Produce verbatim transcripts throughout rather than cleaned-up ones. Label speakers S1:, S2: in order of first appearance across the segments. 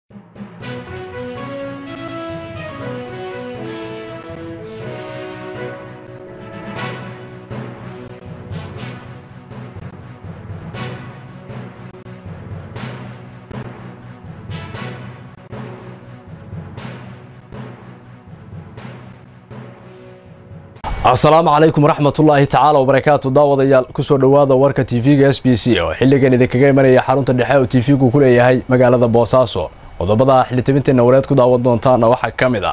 S1: السلام عليكم ورحمة الله تعالى وبركاته. داود يال كسر دوادا ورك تي في إس بي سي أو حلقة إذا كجاي مريا حارون تدحيو تي في كل هي مجال هذا بوساسو وده بدأ حلت بنت النورات كده داود دونتانا واحد كامدا.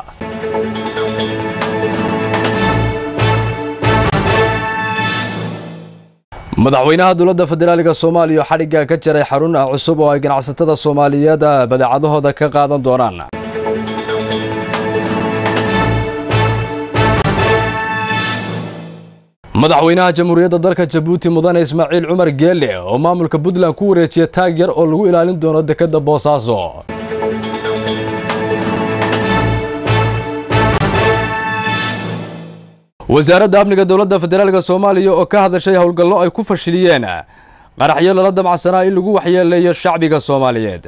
S1: مدعوينها دولة فدرالية الصومالية حرقة كتير حارون عصب وجناع ستة الصومالية ده بدأ عضوه ده كقاعدة دوران. مدعوينها جمهورية dalka Djibouti mudane Ismaaciil Cumar Geelle oo maamulka Puntland ku wareejiyay taageer oo lagu ilaalin doono dekedda Boosaaso. wasaaradda amniga dowladda federaalka Soomaaliya oo ka hadashay howlgallo ay ku fashiliyeen qaraxyo la damacsanaa in lagu waxyeeleeyo shacbiga Soomaaliyeed.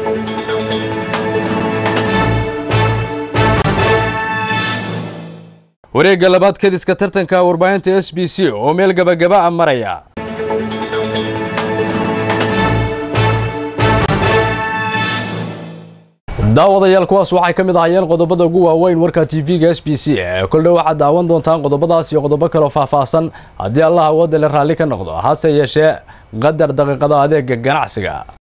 S1: wareegga labaad kadiska tartanka warbaahinta S B C oo meel gabagaba maraya. daawadayaal kuwaas waxay ka mid ahaayeen qodobada ugu waaweyn warka T V-ga S B C kullu waxaad daawan doontaan qodobadaas iyo qodobo kale oo faahfaahsan haddii Allah wada la raali ka noqdo hase yeeshee qadar daqiiqada adeega ganacsiga.